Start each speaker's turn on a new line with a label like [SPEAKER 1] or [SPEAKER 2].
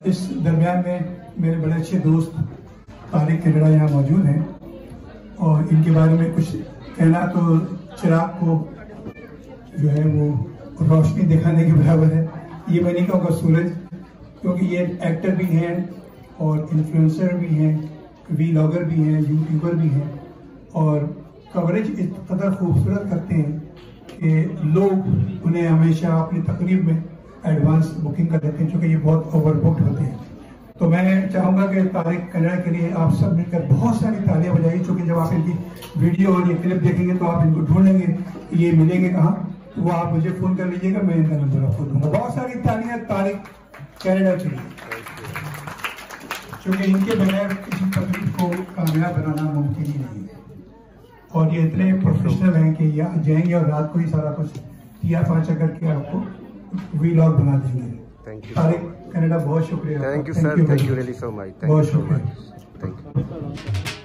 [SPEAKER 1] इस दरमियान में मेरे बड़े अच्छे दोस्त तारिक कनाडा यहाँ मौजूद हैं और इनके बारे में कुछ कहना तो चिराग को जो है वो रोशनी दिखाने के बराबर है। ये मैं नहीं कहूँगा सूरज, क्योंकि ये एक्टर भी हैं और इन्फ्लुएंसर भी हैं, वीलॉगर भी हैं, यूट्यूबर भी हैं और कवरेज इस कदर खूबसूरत करते हैं कि लोग उन्हें हमेशा अपनी तकरीब में एडवांस बुकिंग कर देते हैं, क्योंकि ये बहुत ओवरबुक्ड होते हैं। तो मैं चाहूँगा कि तारिक कनाडा के लिए आप सब मिलकर बहुत सारी तालियां बजाइए, क्योंकि जब आप इनकी वीडियो और ये क्लिप देखेंगे तो आप इनको ढूंढेंगे, ये मिलेंगे कहाँ, तो वो आप मुझे फ़ोन कर लीजिएगा, मैं इनका नंबर आपको दूंगा। बहुत सारी तालियां तारिक कनाडा के लिए, क्योंकि इनके बगैर किसी तकलीफ को कामयाब बनाना मुमकिन ही नहीं है। और ये इतने प्रोफेशनल हैं कि ये जाएंगे और रात को ही सारा कुछ तिया पाचा करके आपको वीलॉग बना देंगे। तारिक कनाडा बहुत शुक्रिया।
[SPEAKER 2] Thank you sir, thank you really so much,
[SPEAKER 1] बहुत शुक्रिया।
[SPEAKER 2] Thank you.